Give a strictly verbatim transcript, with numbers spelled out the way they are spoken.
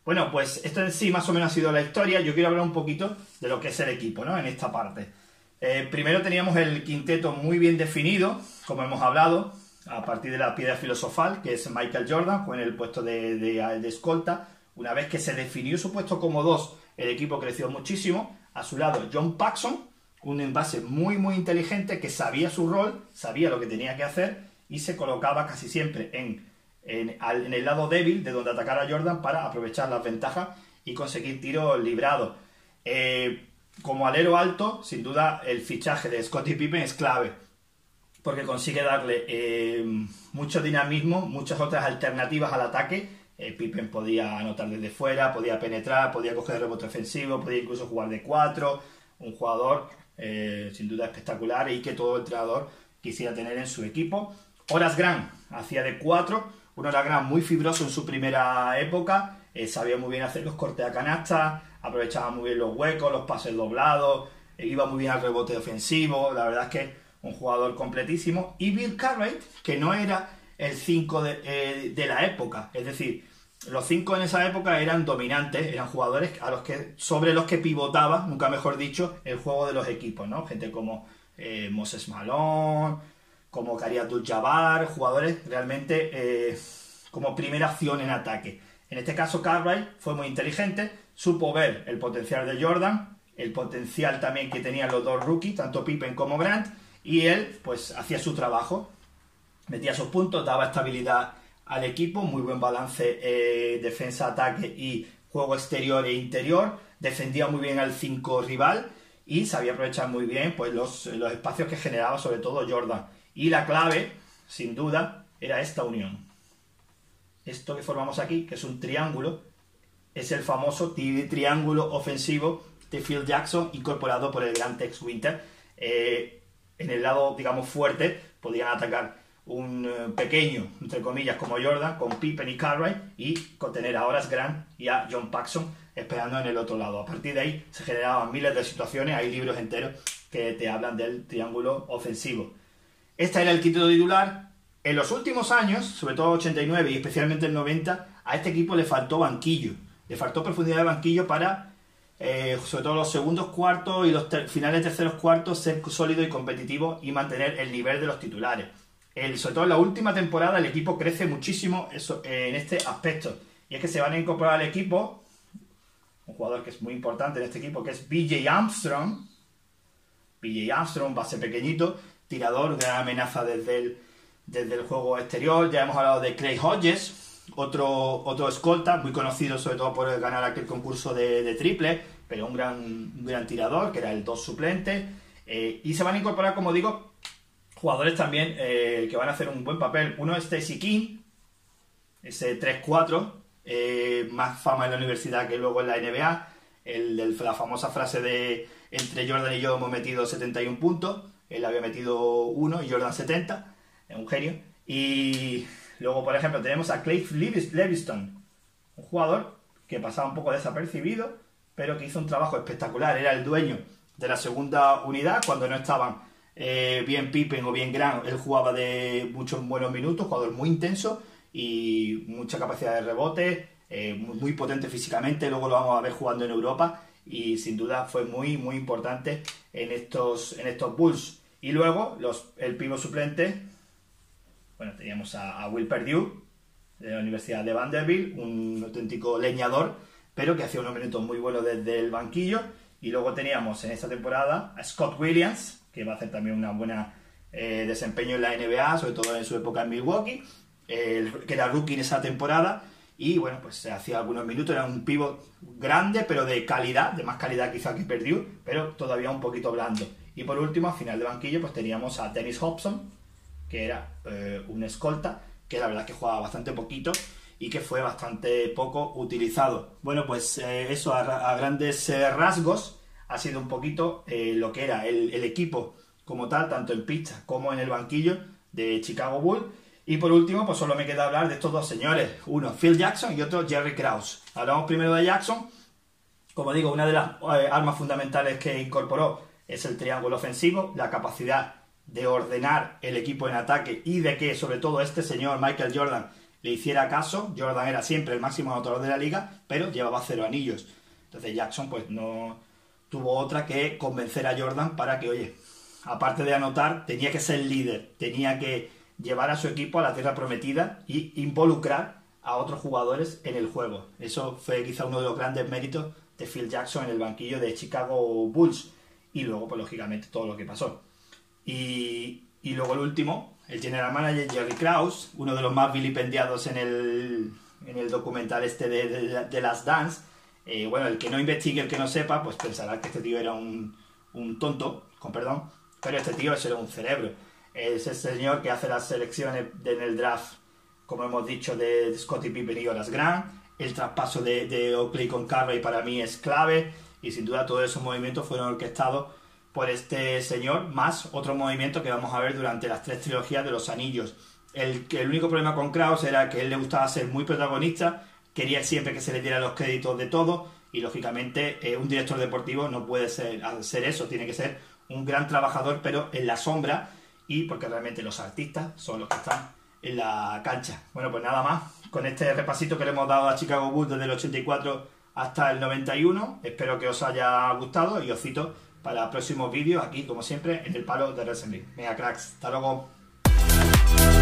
Bueno, pues esto en sí más o menos ha sido la historia. Yo quiero hablar un poquito de lo que es el equipo, ¿no? En esta parte. Eh, primero teníamos el quinteto muy bien definido, como hemos hablado, a partir de la piedra filosofal, que es Michael Jordan, con el puesto de, de, de escolta. Una vez que se definió su puesto como dos, el equipo creció muchísimo. A su lado, John Paxson, un envase muy muy inteligente que sabía su rol, sabía lo que tenía que hacer y se colocaba casi siempre en, en, en el lado débil de donde atacar a Jordan para aprovechar las ventajas y conseguir tiros librados. Eh, como alero alto, sin duda el fichaje de Scottie Pippen es clave, porque consigue darle eh, mucho dinamismo, muchas otras alternativas al ataque. Eh, Pippen podía anotar desde fuera, podía penetrar, podía coger rebote ofensivo, podía incluso jugar de cuatro. Un jugador eh, sin duda espectacular y que todo entrenador quisiera tener en su equipo. Horace Grant hacía de cuatro, un Horace Grant muy fibroso en su primera época, eh, sabía muy bien hacer los cortes a canasta, aprovechaba muy bien los huecos, los pases doblados, eh, iba muy bien al rebote ofensivo. La verdad es que un jugador completísimo. Y Bill Cartwright, que no era el cinco de, eh, de la época, es decir, los cinco en esa época eran dominantes, eran jugadores a los que, sobre los que pivotaba, nunca mejor dicho, el juego de los equipos, ¿no? Gente como eh, Moses Malone, como Kareem Abdul-Jabbar, jugadores realmente eh, como primera acción en ataque. En este caso, Cartwright fue muy inteligente, supo ver el potencial de Jordan, el potencial también que tenían los dos rookies, tanto Pippen como Grant, y él pues hacía su trabajo, metía sus puntos, daba estabilidad al equipo, muy buen balance eh, defensa-ataque y juego exterior e interior, defendía muy bien al cinco rival y sabía aprovechar muy bien pues, los, los espacios que generaba sobre todo Jordan. Y la clave, sin duda, era esta unión. Esto que formamos aquí, que es un triángulo, es el famoso tri triángulo ofensivo de Phil Jackson incorporado por el gran Tex Winter. Eh, en el lado, digamos, fuerte, podían atacar un pequeño, entre comillas, como Jordan, con Pippen y Cartwright, y contener a Horace Grant y a John Paxson esperando en el otro lado. A partir de ahí se generaban miles de situaciones, hay libros enteros que te hablan del triángulo ofensivo. Este era el título titular. En los últimos años, sobre todo ochenta y nueve y especialmente el noventa, a este equipo le faltó banquillo, le faltó profundidad de banquillo para, eh, sobre todo los segundos cuartos y los finales terceros cuartos, ser sólido y competitivo y mantener el nivel de los titulares. El, sobre todo en la última temporada el equipo crece muchísimo eso, eh, en este aspecto, y es que se van a incorporar al equipo un jugador que es muy importante en este equipo, que es B J Armstrong. B J Armstrong, base pequeñito, tirador, gran amenaza desde el, desde el juego exterior. Ya hemos hablado de Clay Hodges, otro, otro escolta, muy conocido sobre todo por ganar aquel concurso de, de triple, pero un gran, un gran tirador, que era el dos suplente. Eh, y se van a incorporar, como digo, jugadores también eh, que van a hacer un buen papel. Uno es Stacey King, ese tres cuatro, eh, más fama en la universidad que luego en la N B A. El, el, la famosa frase de entre Jordan y yo hemos metido setenta y un puntos. Él había metido uno y Jordan setenta. Es un genio. Y luego, por ejemplo, tenemos a Clay Leviston, un jugador que pasaba un poco desapercibido, pero que hizo un trabajo espectacular. Era el dueño de la segunda unidad cuando no estaban Eh, bien Pippen o bien Grant. Él jugaba de muchos buenos minutos, jugador muy intenso y mucha capacidad de rebote, eh, muy, muy potente físicamente. Luego lo vamos a ver jugando en Europa y sin duda fue muy muy importante en estos, en estos Bulls. Y luego los, el pívot suplente, bueno, teníamos a, a Will Perdue de la Universidad de Vanderbilt, un auténtico leñador, pero que hacía unos minutos muy buenos desde el banquillo. Y luego teníamos en esta temporada a Scott Williams, que va a hacer también una buena eh, desempeño en la N B A, sobre todo en su época en Milwaukee, eh, que era rookie en esa temporada, y bueno, pues se hacía algunos minutos. Era un pívot grande, pero de calidad, de más calidad quizá que Perdue, pero todavía un poquito blando. Y por último, al final de banquillo, pues teníamos a Dennis Hobson, que era eh, un escolta, que la verdad es que jugaba bastante poquito y que fue bastante poco utilizado. Bueno, pues eh, eso a, a grandes eh, rasgos ha sido un poquito eh, lo que era el, el equipo como tal, tanto en pista como en el banquillo de Chicago Bulls. Y por último, pues solo me queda hablar de estos dos señores, uno Phil Jackson y otro Jerry Krause. Hablamos primero de Jackson. Como digo, una de las eh, armas fundamentales que incorporó es el triángulo ofensivo, la capacidad de ordenar el equipo en ataque y de que, sobre todo, este señor Michael Jordan le hiciera caso. Jordan era siempre el máximo anotador de la liga, pero llevaba cero anillos. Entonces Jackson pues no tuvo otra que convencer a Jordan para que, oye, aparte de anotar, tenía que ser líder, tenía que llevar a su equipo a la tierra prometida y involucrar a otros jugadores en el juego. Eso fue quizá uno de los grandes méritos de Phil Jackson en el banquillo de Chicago Bulls. Y luego, pues lógicamente, todo lo que pasó. Y, y luego el último, el general manager Jerry Krause, uno de los más vilipendiados en el, en el documental este de, de, de Last Dance. Eh, bueno, el que no investigue, el que no sepa, pues pensará que este tío era un, un tonto, con perdón, pero este tío es un cerebro. Es el señor que hace las selecciones en el draft, como hemos dicho, de Scottie Pippen y Horace Grant. El traspaso de, de Oakley con Curry para mí es clave, y sin duda todos esos movimientos fueron orquestados por este señor, más otro movimiento que vamos a ver durante las tres trilogías de los anillos. El, el único problema con Krause era que a él le gustaba ser muy protagonista, quería siempre que se le diera los créditos de todo, y lógicamente eh, un director deportivo no puede ser, hacer eso, tiene que ser un gran trabajador, pero en la sombra, y porque realmente los artistas son los que están en la cancha. Bueno, pues nada más, con este repasito que le hemos dado a Chicago Bulls desde el ochenta y cuatro hasta el noventa y uno, espero que os haya gustado y os cito para próximos vídeos aquí, como siempre, en el palo de WrestleMania. Venga, cracks, hasta luego.